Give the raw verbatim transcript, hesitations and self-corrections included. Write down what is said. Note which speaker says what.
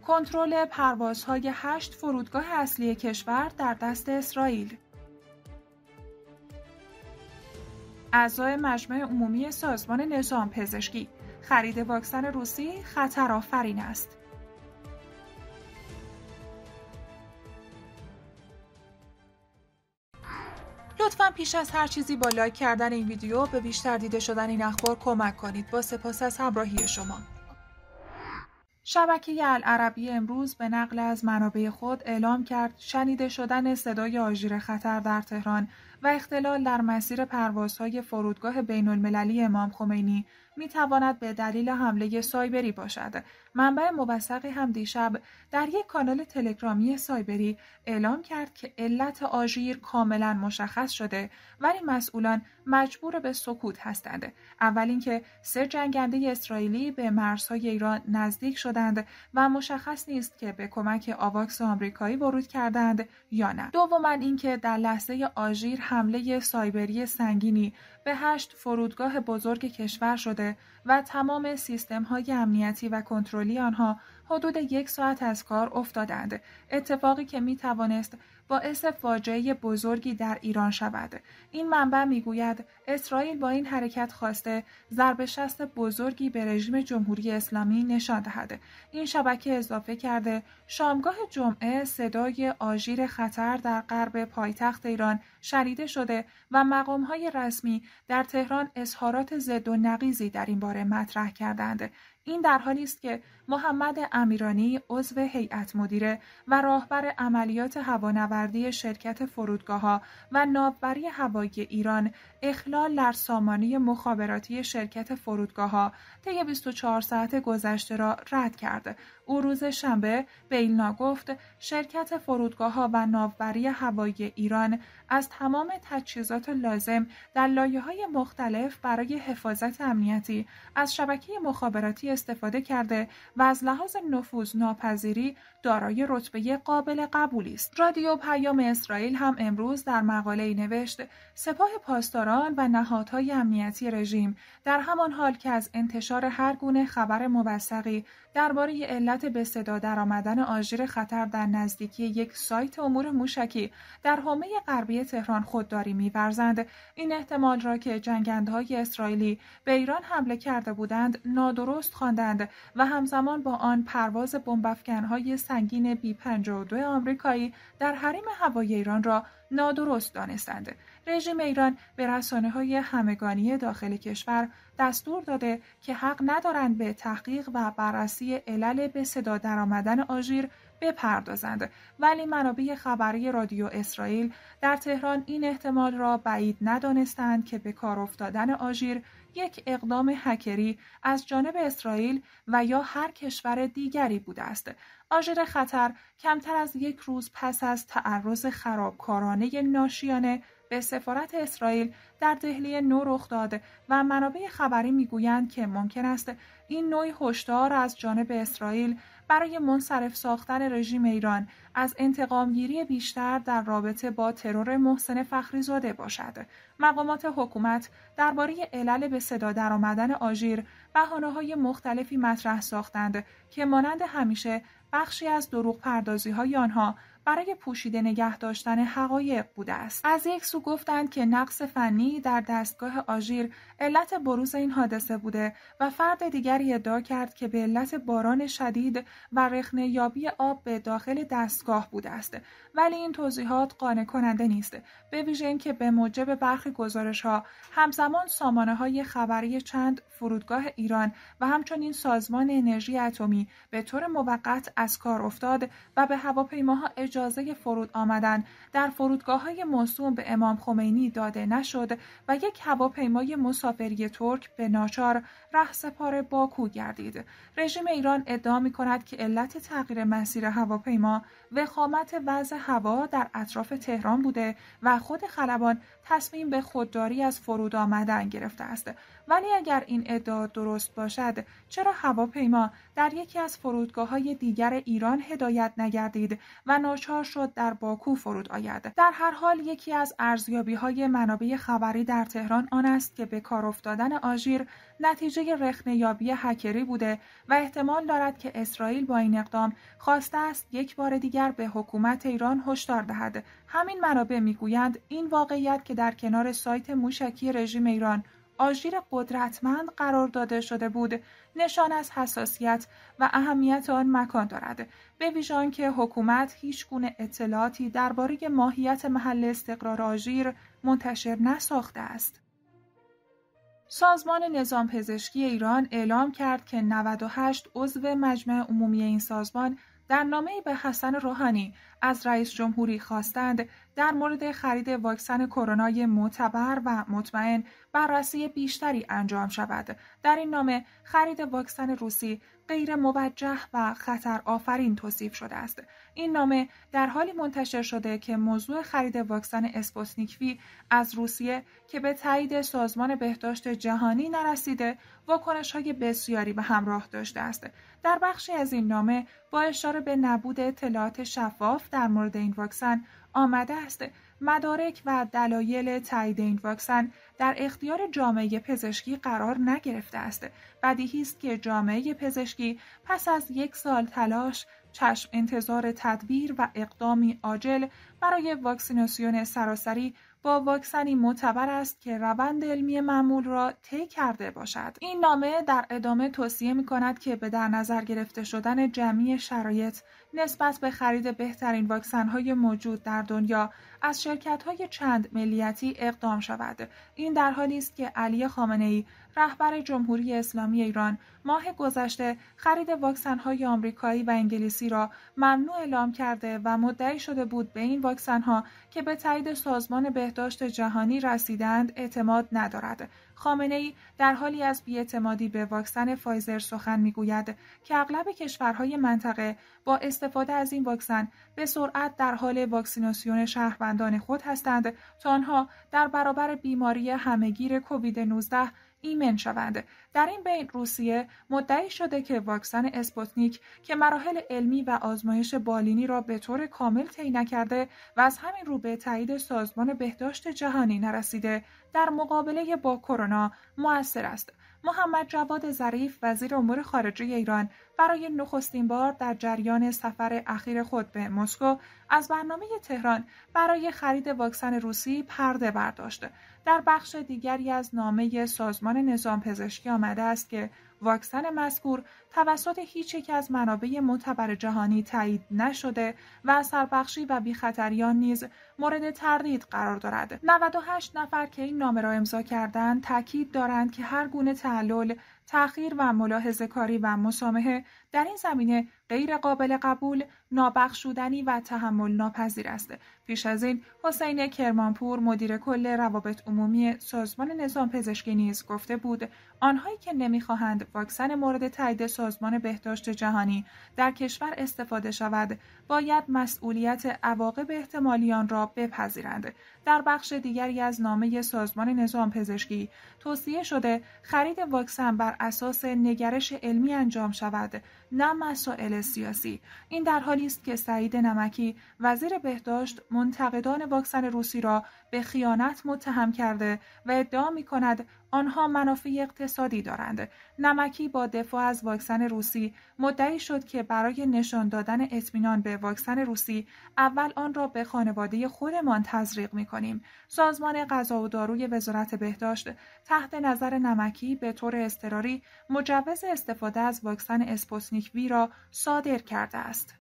Speaker 1: کنترل پروازهای هشت فرودگاه اصلی کشور در دست اسرائیل. اعضای مجمع عمومی سازمان نظام پزشکی: خرید واکسن روسی خطرآفرین است. لطفاً پیش از هر چیزی با لایک کردن این ویدیو به بیشتر دیده شدن این اخبار کمک کنید. با سپاس از همراهی شما. شبکه العربی امروز به نقل از منابع خود اعلام کرد شنیده شدن صدای آژیر خطر در تهران و اختلال در مسیر پروازهای فرودگاه بین‌المللی امام خمینی می‌تواند به دلیل حمله سایبری باشد. منبع موثقی هم دیشب در یک کانال تلگرامی سایبری اعلام کرد که علت آژیر کاملا مشخص شده، ولی مسئولان مجبور به سکوت هستند. اول اینکه سه جنگنده اسرائیلی به مرزهای ایران نزدیک شدند و مشخص نیست که به کمک آواکس آمریکایی ورود کردند یا نه. دوما اینکه در لحظه آژیر حمله سایبری سنگینی به هشت فرودگاه بزرگ کشور شده و تمام سیستم‌های امنیتی و کنترلی آنها حدود یک ساعت از کار افتادند، اتفاقی که می‌توانست باعث فاجعه بزرگی در ایران شود. این منبع میگوید اسرائیل با این حرکت خواسته ضربه شست بزرگی به رژیم جمهوری اسلامی نشان دهد. این شبکه اضافه کرده شامگاه جمعه صدای آژیر خطر در غرب پایتخت ایران شنیده شده و مقام‌های رسمی در تهران اظهارات ضد و نقیضی در این باره مطرح کردند. این در حالی است که محمد امیرانی عضو هیئت مدیره و راهبر عملیات هوانوردی شرکت فرودگاه‌ها و ناوبری هوایی ایران اخلال در سامانه مخابراتی شرکت فرودگاه‌ها طی بیست و چهار ساعت گذشته را رد کرد. او روز شنبه به ایلنا گفت شرکت فرودگاه‌ها و ناوبری هوایی ایران از تمام تجهیزات لازم در لایه‌های مختلف برای حفاظت امنیتی از شبکه مخابراتی استفاده کرده و از لحاظ نفوذ ناپذیری دارای رتبه قابل قبولی است. رادیو پیام اسرائیل هم امروز در مقاله‌ای نوشت سپاه پاسداران و نهادهای امنیتی رژیم در همان حال که از انتشار هر گونه خبر موثقی درباره علت به صدا درآمدن آژیر خطر در نزدیکی یک سایت امور موشکی در حومه غربی تهران خودداری می‌ورزند، این احتمال را که جنگندهای اسرائیلی به ایران حمله کرده بودند نادرست خواندند و همزمان با آن پرواز بمب‌افکن‌های سنگین بی پنجاه و دو آمریکایی در حریم هوایی ایران را نادرست دانستند. رژیم ایران به رسانه‌های همگانی داخل کشور دستور داده که حق ندارند به تحقیق و بررسی علل به صدا درآمدن آژیر بپردازند، ولی منابع خبری رادیو اسرائیل در تهران این احتمال را بعید ندانستند که به کار افتادن آژیر یک اقدام هکری از جانب اسرائیل و یا هر کشور دیگری بوده است. آژیر خطر کمتر از یک روز پس از تعرض خرابکارانه ناشیانه به سفارت اسرائیل در دهلی نو رخ داد و منابع خبری میگویند که ممکن است این نوع هشدار از جانب اسرائیل برای منصرف ساختن رژیم ایران از انتقامگیری بیشتر در رابطه با ترور محسن فخریزاده باشد. مقامات حکومت درباره علل به صدا درآمدن آژیر بهانه‌های مختلفی مطرح ساختند که مانند همیشه بخشی از دروغ پردازی های آنها برای پوشیده نگه داشتن حقایق بوده است. از یک سو گفتند که نقص فنی در دستگاه آژیر علت بروز این حادثه بوده و فرد دیگری ادعا کرد که به علت باران شدید و رخنه یابی آب به داخل دستگاه بوده است. ولی این توضیحات قانع کننده نیست، به ویژه اینکه به موجب برخی گزارش‌ها همزمان سامانه‌های خبری چند فرودگاه ایران و همچنین سازمان انرژی اتمی به طور موقت از کار افتاد و به هواپیماها اجازه فرود آمدن در فرودگاه‌های موسوم به امام خمینی داده نشد و یک هواپیمای مسافری ترک به ناچار رهسپار باکو گردید. رژیم ایران ادعا می‌کند که علت تغییر مسیر هواپیما وخامت وضع هوا در اطراف تهران بوده و خود خلبان تصمیم به خودداری از فرود آمدن گرفته است. ولی اگر این ادعا درست باشد، چرا هواپیما در یکی از فرودگاه‌های دیگر ایران هدایت نگردید و ناچار شد در باکو فرود آید؟ در هر حال یکی از ارزیابی‌های منابع خبری در تهران آن است که به کار افتادن آژیر نتیجه رخنه‌یابی هکری بوده و احتمال دارد که اسرائیل با این اقدام خواسته است یک بار دیگر به حکومت ایران هشدار دهد. همین منابع میگویند این واقعیت که در کنار سایت موشکی رژیم ایران آژیر قدرتمند قرار داده شده بود، نشان از حساسیت و اهمیت آن مکان دارد، به ویژه آنکه حکومت هیچ گونه اطلاعاتی درباره ماهیت محل استقرار آژیر منتشر نساخته است. سازمان نظام پزشکی ایران اعلام کرد که نود و هشت عضو مجمع عمومی این سازمان در نامه‌ای به حسن روحانی از رئیس جمهوری خواستند در مورد خرید واکسن کرونای معتبر و مطمئن بررسی بیشتری انجام شود. در این نامه خرید واکسن روسی غیر موجه و خطر آفرین توصیف شده است. این نامه در حالی منتشر شده که موضوع خرید واکسن اسپوتنیک وی از روسیه که به تایید سازمان بهداشت جهانی نرسیده، واکنش‌های بسیاری به همراه داشته است. در بخشی از این نامه با اشاره به نبود اطلاعات شفاف در مورد این واکسن آمده است مدارک و دلایل تایید این واکسن در اختیار جامعه پزشکی قرار نگرفته است. بدیهی است که جامعه پزشکی پس از یک سال تلاش، چشم انتظار تدبیر و اقدامی عاجل برای واکسیناسیون سراسری با واکسنی معتبر است که روند علمی معمول را طی کرده باشد. این نامه در ادامه توصیه می‌کند که به در نظر گرفته شدن جمعی شرایط نسبت به خرید بهترین واکسن‌های موجود در دنیا از شرکت‌های چند ملیتی اقدام شود. این در حالی است که علی خامنه‌ای رهبر جمهوری اسلامی ایران ماه گذشته خرید واکسن‌های آمریکایی و انگلیسی را ممنوع اعلام کرده و مدعی شده بود به این واکسن‌ها که به تایید سازمان بهداشت جهانی رسیدند اعتماد ندارد. خامنه‌ای در حالی از بی‌اعتمادی به واکسن فایزر سخن می‌گوید که اغلب کشورهای منطقه با استفاده از این واکسن به سرعت در حال واکسیناسیون شهروندان خود هستند تا آنها در برابر بیماری همه‌گیر کووید نوزده ایمن شوند. در این بین روسیه مدعی شده که واکسن اسپوتنیک که مراحل علمی و آزمایش بالینی را به طور کامل طی نکرده و از همین رو به تایید سازمان بهداشت جهانی نرسیده، در مقابله با کرونا مؤثر است. محمد جواد ظریف وزیر امور خارجه ایران برای نخستین بار در جریان سفر اخیر خود به مسکو از برنامه تهران برای خرید واکسن روسی پرده برداشت. در بخش دیگری از نامه سازمان نظام پزشکی آمده است که واکسن مذکور توسط هیچ یک از منابع معتبر جهانی تایید نشده و اثربخشی و بی‌خطریان نیز مورد تردید قرار دارد. نود و هشت نفر که این نامه را امضا کردند تاکید دارند که هر گونه تعلل، تأخیر و ملاحظه کاری و مسامحه در این زمینه غیر قابل قبول، نابخشودنی و تحمل ناپذیر است. پیش از این حسین کرمانپور مدیر کل روابط عمومی سازمان نظام پزشکی نیز گفته بود آنهایی که نمی‌خواهند واکسن مورد تایید سازمان بهداشت جهانی در کشور استفاده شود باید مسئولیت عواقب احتمالی آن را بپذیرند. در بخش دیگری از نامه سازمان نظام پزشکی توصیه شده خرید واکسن بر اساس نگرش علمی انجام شود، نه مسائل سیاسی. این در حالی است که سعید نمکی وزیر بهداشت منتقدان واکسن روسی را به خیانت متهم کرده و ادعا می‌کند آنها منافع اقتصادی دارند. نمکی با دفاع از واکسن روسی مدعی شد که برای نشان دادن اطمینان به واکسن روسی اول آن را به خانواده خودمان تزریق می‌کنیم. سازمان غذا و داروی وزارت بهداشت تحت نظر نمکی به طور اضطراری مجوز استفاده از واکسن اسپوتنیک وی را صادر کرده است.